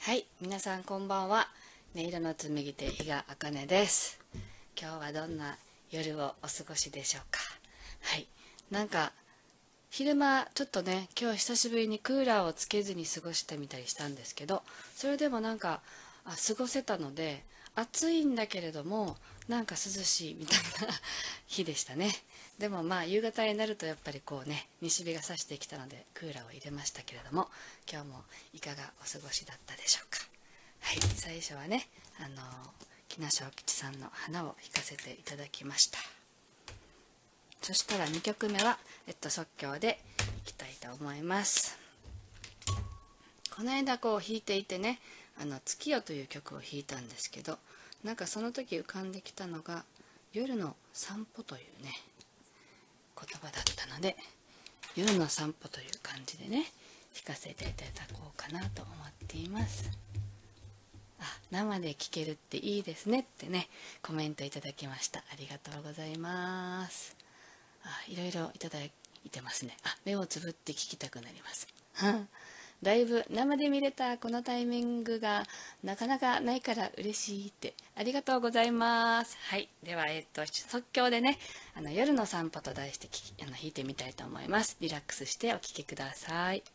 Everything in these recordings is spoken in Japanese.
はい、皆さんこんばんは。音色の紡ぎ手比嘉茜です。今日はどんな夜をお過ごしでしょうか。はい、なんか昼間ちょっとね、今日久しぶりにクーラーをつけずに過ごしてみたりしたんですけど、それでもなんか過ごせたので、暑いんだけれどもなんか涼しいみたいな日でしたね。でもまあ夕方になるとやっぱりこうね、西日が差してきたのでクーラーを入れましたけれども、今日もいかがお過ごしだったでしょうか。はい、最初はね、木梨小吉さんの花を弾かせていただきました。そしたら2曲目は、即興でいきたいと思います。この間こう弾いていてね、月夜という曲を弾いたんですけど、なんかその時浮かんできたのが夜の散歩というね言葉だったので、夜の散歩という感じでね弾かせていただこうかなと思っています。生で聴けるっていいですねってねコメントいただきました。ありがとうございます。いろいろいただいてますね。目をつぶって聞きたくなります。ライブ生で見れたこのタイミングがなかなかないから嬉しいって、ありがとうございます。はい、では即興でね夜の散歩と題して弾いてみたいと思います。リラックスしてお聴きください。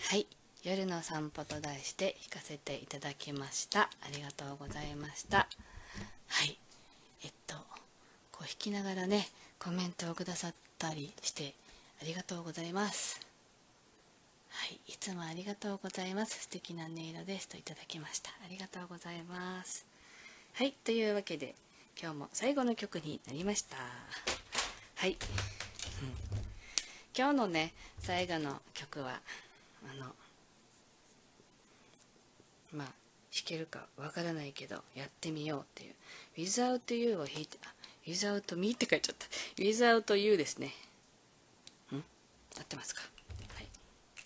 はい、夜の散歩と題して弾かせていただきました。ありがとうございました。はい、こう弾きながらね、コメントをくださったりしてありがとうございます。はい、いつもありがとうございます。素敵な音色ですといただきました。ありがとうございます。はい、というわけで今日も最後の曲になりました。はい、今日のね最後の曲はまあ弾けるかわからないけどやってみようっていう Without You を弾いて、Without Me って書いちゃった。 Without You ですね。合ってますか？はい、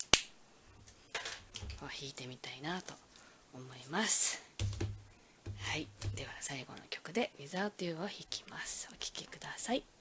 弾いてみたいなと思います。はい、では最後の曲で Without You を弾きます。お聴きください。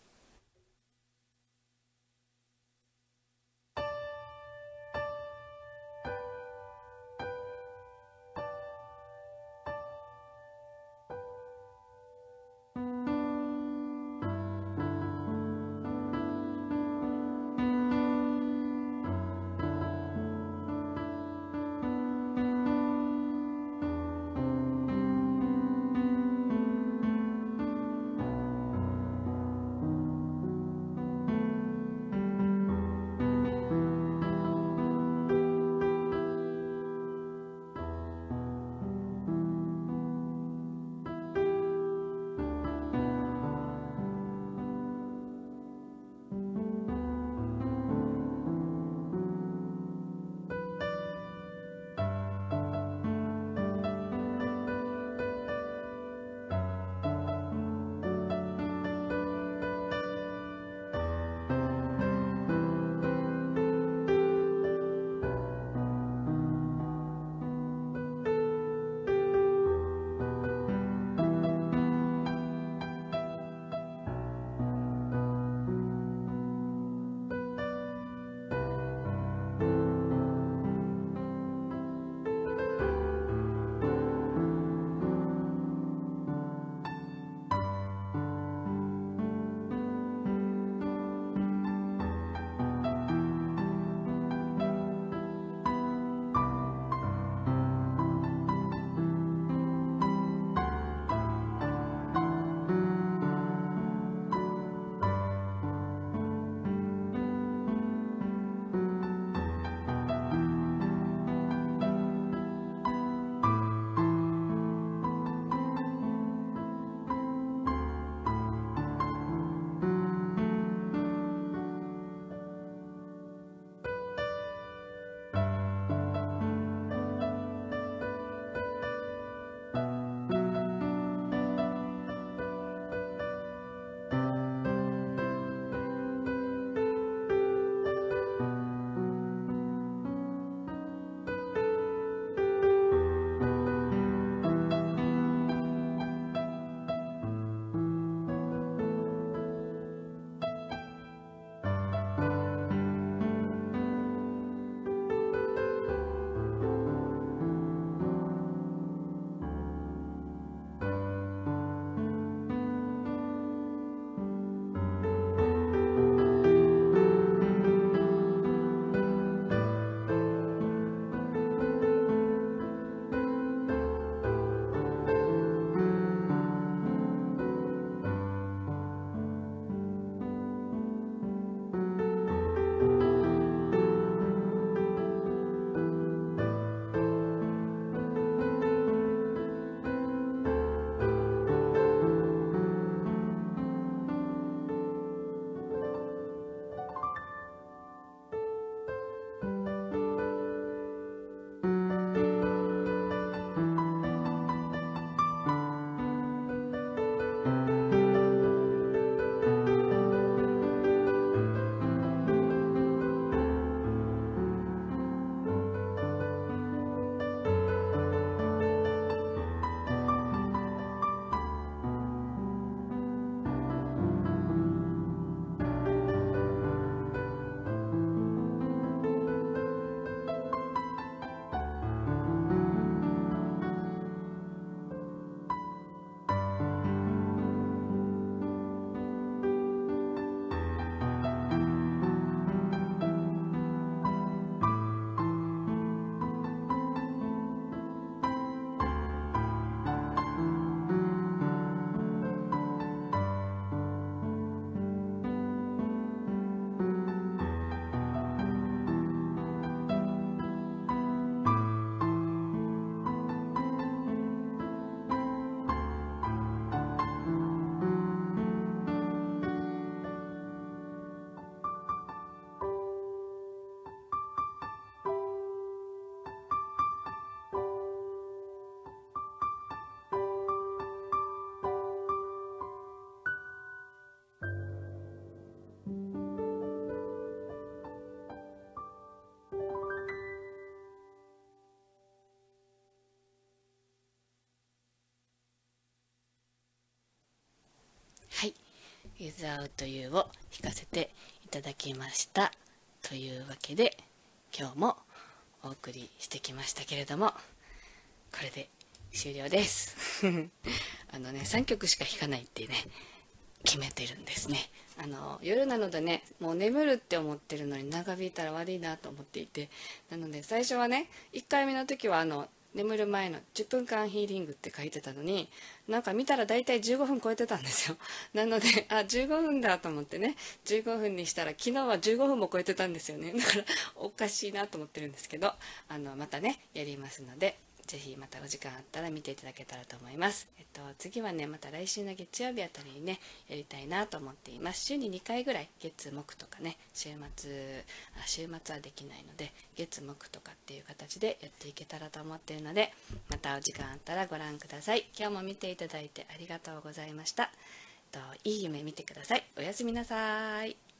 Without You を弾かせていただきました。というわけで今日もお送りしてきましたけれども、これで終了です3曲しか弾かないってね決めてるんですね。夜なのでね、もう眠るって思ってるのに長引いたら悪いなと思っていて、なので最初はね、1回目の時は眠る前の10分間ヒーリングって書いてたのに、なんか見たら大体15分超えてたんですよ。なので15分だと思ってね、15分にしたら昨日は15分も超えてたんですよね。だからおかしいなと思ってるんですけど、またねやりますので、ぜひまたお時間あったら見ていただけたらと思います。次はね、また来週の月曜日あたりにね、やりたいなと思っています。週に2回ぐらい、月木とかね、週末はできないので、月木とかっていう形でやっていけたらと思っているので、またお時間あったらご覧ください。今日も見ていただいてありがとうございました。いい夢見てください。おやすみなさい。